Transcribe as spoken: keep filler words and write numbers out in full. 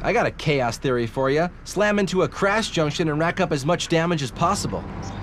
I got a chaos theory for you. Slam into a crash junction and rack up as much damage as possible.